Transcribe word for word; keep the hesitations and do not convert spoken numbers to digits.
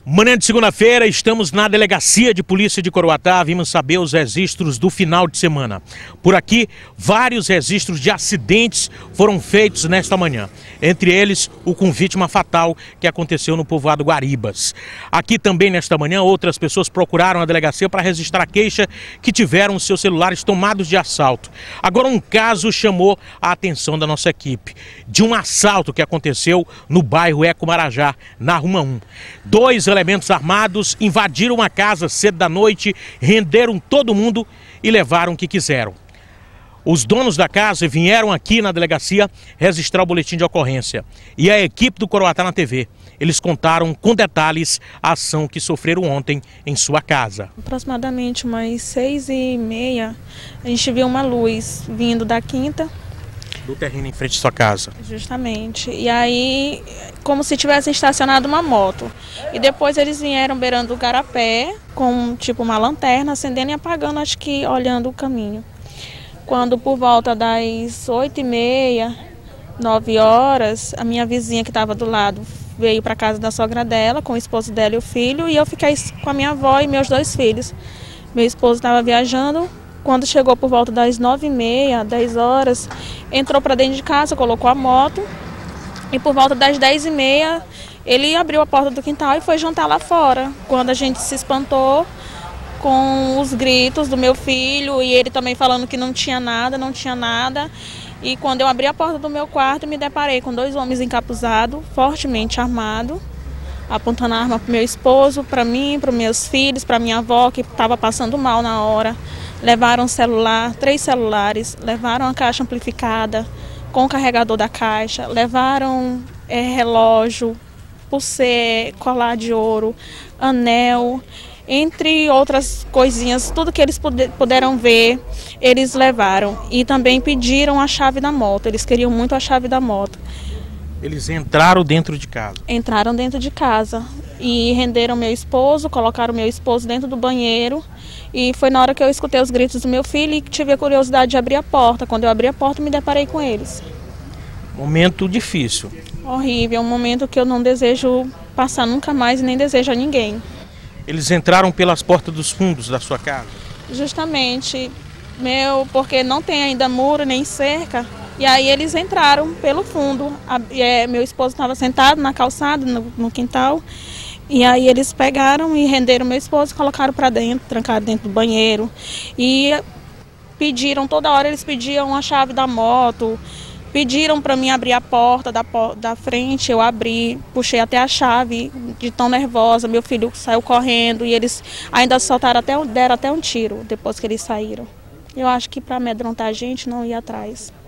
Manhã de segunda-feira, estamos na Delegacia de Polícia de Coroatá, vimos saber os registros do final de semana. Por aqui, vários registros de acidentes foram feitos nesta manhã. Entre eles, o com vítima fatal que aconteceu no povoado Guaribas. Aqui também, nesta manhã, outras pessoas procuraram a delegacia para registrar a queixa que tiveram seus celulares tomados de assalto. Agora, um caso chamou a atenção da nossa equipe, de um assalto que aconteceu no bairro Eco-Marajá, na Rua um. Dois elementos armados invadiram uma casa cedo da noite, renderam todo mundo e levaram o que quiseram. Os donos da casa vieram aqui na delegacia registrar o boletim de ocorrência. E a equipe do Coroatá na T V, eles contaram com detalhes a ação que sofreram ontem em sua casa. Aproximadamente umas seis e meia, a gente viu uma luz vindo da quinta. Do terreno em frente à sua casa. Justamente. E aí, como se tivessem estacionado uma moto. E depois eles vieram beirando o garapé, com tipo uma lanterna, acendendo e apagando, acho que olhando o caminho. Quando por volta das oito e meia, nove horas, a minha vizinha que estava do lado veio para a casa da sogra dela, com o esposo dela e o filho, e eu fiquei com a minha avó e meus dois filhos. Meu esposo estava viajando. Quando chegou por volta das nove e meia, dez horas, entrou para dentro de casa, colocou a moto e por volta das dez e meia ele abriu a porta do quintal e foi jantar lá fora. Quando a gente se espantou com os gritos do meu filho e ele também falando que não tinha nada, não tinha nada. E quando eu abri a porta do meu quarto, me deparei com dois homens encapuzados, fortemente armados, apontando a arma para o meu esposo, para mim, para os meus filhos, para minha avó que estava passando mal na hora. Levaram celular, três celulares, levaram a caixa amplificada com o carregador da caixa, levaram é, relógio, pulseira, colar de ouro, anel, entre outras coisinhas, tudo que eles puderam ver, eles levaram. E também pediram a chave da moto, eles queriam muito a chave da moto. Eles entraram dentro de casa? Entraram dentro de casa e renderam meu esposo, colocaram meu esposo dentro do banheiro. E foi na hora que eu escutei os gritos do meu filho e tive a curiosidade de abrir a porta. Quando eu abri a porta, me deparei com eles. Momento difícil. Horrível, um momento que eu não desejo passar nunca mais e nem desejo a ninguém. Eles entraram pelas portas dos fundos da sua casa? Justamente, meu, porque não tem ainda muro nem cerca. E aí eles entraram pelo fundo. A, é, meu esposo estava sentado na calçada, no, no quintal. E aí eles pegaram e renderam meu esposo e colocaram para dentro, trancaram dentro do banheiro. E pediram, toda hora eles pediam a chave da moto, pediram para mim abrir a porta da, da frente, eu abri, puxei até a chave, de tão nervosa, meu filho saiu correndo e eles ainda soltaram até, deram até um tiro depois que eles saíram. Eu acho que para amedrontar a gente não ia atrás.